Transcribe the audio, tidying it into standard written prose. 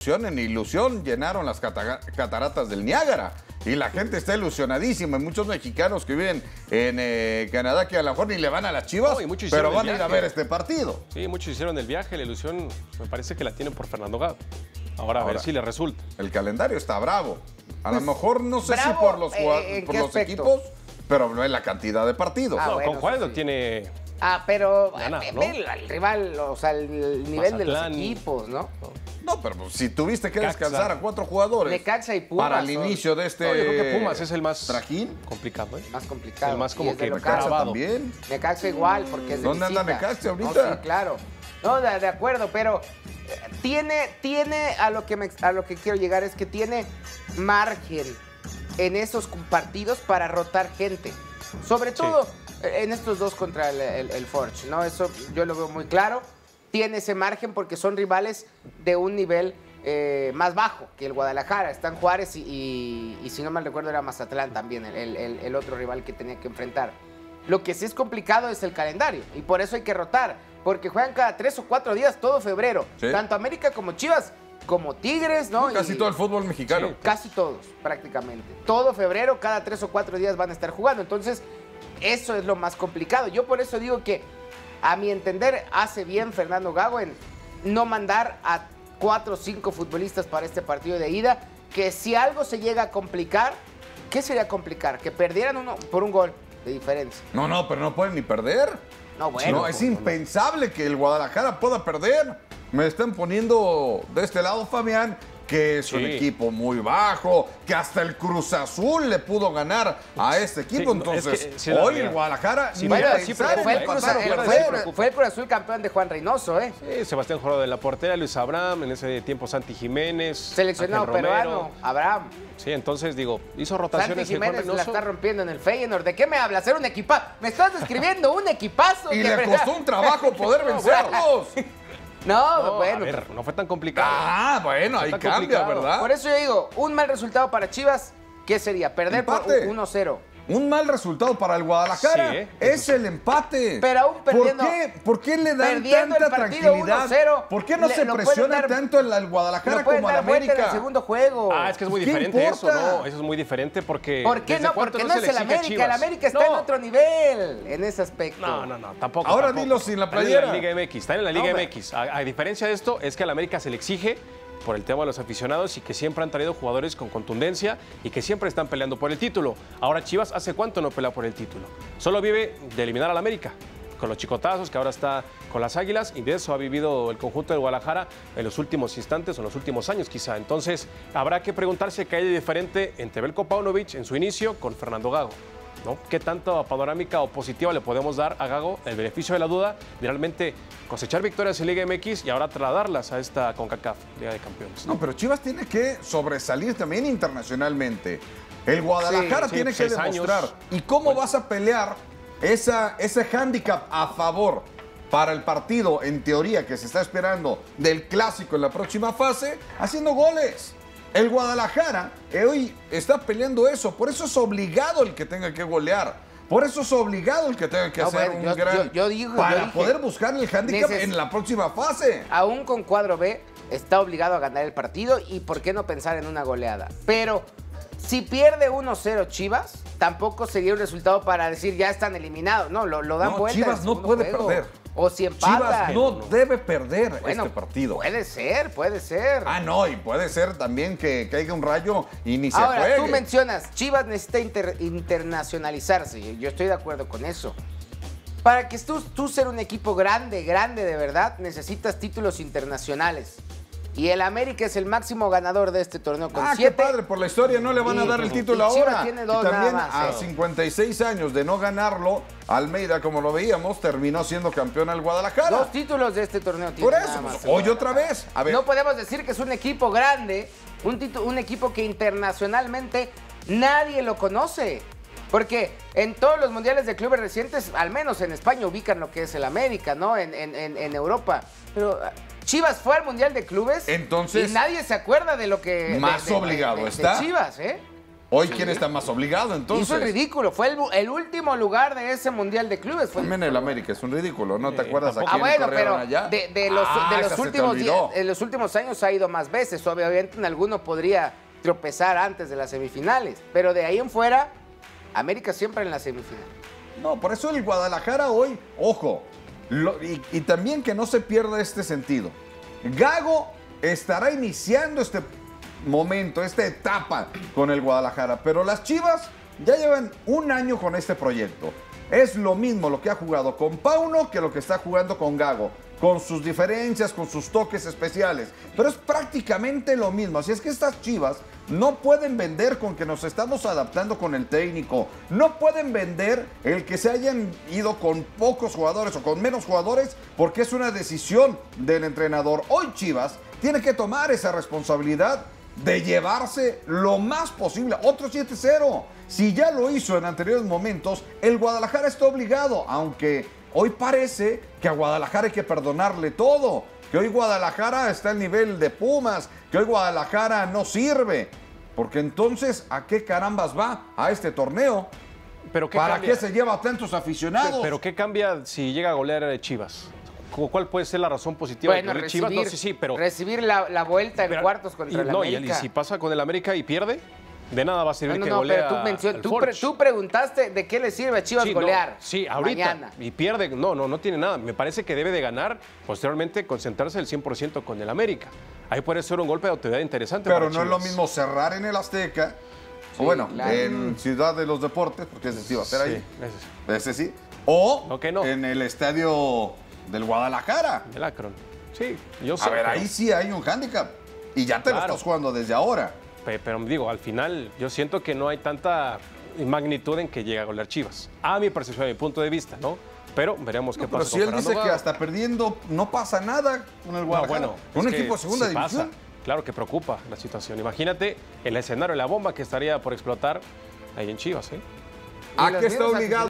En ilusión llenaron las cataratas del Niágara y la gente está ilusionadísima. Hay muchos mexicanos que viven en Canadá que a lo mejor ni le van a las Chivas, pero van a ir a ver este partido. Sí, muchos hicieron el viaje, la ilusión me parece que la tienen por Fernando Gago. Ahora a ver si le resulta. El calendario está bravo. A lo mejor no sé si por los equipos, pero no es la cantidad de partidos. No, bueno, con Juárez lo tiene... pero ganado, ¿no? el rival, o sea, el nivel Mazatlán, de los equipos, ¿no? No, pero pues, si tuviste que descansar a 4 jugadores Necaxa y Pumas para el inicio de este... No, yo creo que Pumas es el más trajín complicado. Más complicado. El más como que Necaxa grabado. también. Necaxa igual, porque es de ¿Dónde anda visita. Necaxa ahorita? No, sí, claro. No, de acuerdo, pero tiene a lo que quiero llegar es que tiene margen en esos partidos para rotar gente. Sobre todo en estos dos contra el Forge, ¿no? Eso yo lo veo muy claro. Tiene ese margen porque son rivales de un nivel más bajo que el Guadalajara. Están Juárez y si no mal recuerdo era Mazatlán también, el otro rival que tenía que enfrentar. Lo que sí es complicado es el calendario y por eso hay que rotar, porque juegan cada 3 o 4 días todo febrero. Sí. Tanto América como Chivas, como Tigres, ¿no? Casi todo el fútbol mexicano. Sí, casi todos, prácticamente. Todo febrero, cada 3 o 4 días van a estar jugando. Entonces, eso es lo más complicado. Yo por eso digo que, a mi entender, hace bien Fernando Gago en no mandar a 4 o 5 futbolistas para este partido de ida, que si algo se llega a complicar, ¿qué sería complicar? Que perdieran uno por un gol de diferencia. No, pero no pueden ni perder. No, bueno. No, es impensable que el Guadalajara pueda perder. Me están poniendo de este lado, Fabián, que es un equipo muy bajo, que hasta el Cruz Azul le pudo ganar a este equipo. Entonces, hoy el Guadalajara fue el Cruz Azul campeón de Juan Reynoso, ¿eh? Sí, Sebastián Jurado de la portera, Luis Abraham, en ese tiempo Santi Jiménez, seleccionado peruano, Abraham. Sí, entonces digo, hizo rotaciones. Santi Jiménez la está rompiendo en el Feyenoord. ¿De qué me hablas? Era un equipazo. Me estás describiendo un equipazo. Y le costó un trabajo poder vencerlos. No, bueno. A ver, no fue tan complicado. Bueno, ahí cambia, ¿verdad? Por eso yo digo, un mal resultado para Chivas, ¿qué sería? Perder por 1-0. Un mal resultado para el Guadalajara es el empate. Pero aún perdiendo. ¿Por qué le dan tanta tranquilidad? ¿Por qué no se presiona tanto al Guadalajara como al América? En el segundo juego. Es que es muy diferente eso, ¿no? Eso es muy diferente porque. ¿Por qué no? Porque no es el América. El América está en otro nivel en ese aspecto. No, tampoco. Ahora dilo sin la playera. Está en la Liga MX. A diferencia de esto, es que al América se le exige por el tema de los aficionados y que siempre han traído jugadores con contundencia y que siempre están peleando por el título. Ahora Chivas, ¿hace cuánto no pelea por el título? Solo vive de eliminar al América, con los chicotazos, que ahora está con las Águilas, y de eso ha vivido el conjunto de Guadalajara en los últimos instantes o en los últimos años quizá. Entonces, habrá que preguntarse qué hay de diferente entre Veljko Paunovic en su inicio con Fernando Gago, ¿no? ¿Qué tanta panorámica o positiva le podemos dar a Gago el beneficio de la duda de realmente cosechar victorias en Liga MX y ahora trasladarlas a esta CONCACAF, Liga de Campeones? No, pero Chivas tiene que sobresalir también internacionalmente. El Guadalajara tiene que demostrar. ¿Y cómo vas a pelear ese hándicap a favor para el partido, en teoría, que se está esperando del Clásico en la próxima fase, haciendo goles? El Guadalajara hoy está peleando eso, por eso es obligado el que tenga que golear, por eso es obligado el que tenga que hacer un gran... para poder buscar el hándicap en la próxima fase. Aún con cuadro B está obligado a ganar el partido y por qué no pensar en una goleada. Pero si pierde 1-0 Chivas, tampoco sería un resultado para decir ya están eliminados. No, lo dan vuelta. Chivas no puede perder. O si empatan. Chivas no debe perder este partido. Puede ser. No, y puede ser también que caiga un rayo y ni se juegue. Ahora, tú mencionas, Chivas necesita internacionalizarse. Yo estoy de acuerdo con eso. Para que tú ser un equipo grande de verdad, necesitas títulos internacionales. Y el América es el máximo ganador de este torneo con 7. Qué padre, por la historia no le van a dar el título ahora. Tiene 2 y también nada más, a 56 años de no ganarlo, Almeida, como lo veíamos, terminó siendo campeón al Guadalajara. 2 títulos de este torneo tiene. Por eso, hoy otra vez. A ver. No podemos decir que es un equipo grande, un equipo que internacionalmente nadie lo conoce. Porque en todos los mundiales de clubes recientes, al menos en España, ubican lo que es el América, ¿no? En Europa. Pero Chivas fue al Mundial de Clubes. Entonces, y nadie se acuerda de lo que... Más obligado está. De Chivas, ¿eh? Hoy, ¿quién está más obligado, entonces? Hizo el ridículo. Fue el último lugar de ese Mundial de Clubes. También el América es un ridículo. ¿No te acuerdas aquí bueno, pero allá? de los últimos años ha ido más veces. Obviamente en alguno podría tropezar antes de las semifinales. Pero de ahí en fuera, América siempre en la semifinal. No, por eso el Guadalajara hoy, ojo, y también que no se pierda este sentido. Gago estará iniciando este momento, esta etapa con el Guadalajara, pero las Chivas ya llevan un año con este proyecto. Es lo mismo lo que ha jugado con Pauno que lo que está jugando con Gago, con sus diferencias, con sus toques especiales, pero es prácticamente lo mismo. Así es que estas Chivas no pueden vender con que nos estamos adaptando con el técnico, no pueden vender el que se hayan ido con pocos jugadores o con menos jugadores, porque es una decisión del entrenador. Hoy Chivas tiene que tomar esa responsabilidad de llevarse lo más posible, otro 7-0. Si ya lo hizo en anteriores momentos, el Guadalajara está obligado, aunque hoy parece que a Guadalajara hay que perdonarle todo, que hoy Guadalajara está al nivel de Pumas, que hoy Guadalajara no sirve, porque entonces, ¿a qué carambas va a este torneo? ¿Pero ¿Para qué se lleva a tantos aficionados? ¿Pero qué cambia si llega a golear a Chivas? ¿Cuál puede ser la razón positiva de recibir, Chivas? No, sí, pero recibir la vuelta en cuartos contra el América. Y si pasa con el América y pierde, de nada va a servir que golea pero tú preguntaste de qué le sirve a Chivas golear. Sí, ahorita. Mañana. Y pierde, no tiene nada. Me parece que debe de ganar, posteriormente concentrarse el 100% con el América. Ahí puede ser un golpe de autoridad interesante. Pero no es lo mismo cerrar en el Azteca, o bueno, en Ciudad de los Deportes, porque ese sí va a ser ahí. Ese sí. O en el estadio del Guadalajara. El Akron. Sí, yo sé. A ver, ahí sí hay un hándicap. Y ya te lo estás jugando desde ahora. Pero digo, al final yo siento que no hay tanta magnitud en que llegue a golear Chivas. A mi percepción, a mi punto de vista, ¿no? Pero veremos qué pasa. Pero si él dice que hasta perdiendo no pasa nada con el Guadalajara. Con un equipo de segunda división. Claro que preocupa la situación. Imagínate el escenario, la bomba que estaría por explotar ahí en Chivas, ¿eh? ¿A qué está obligado?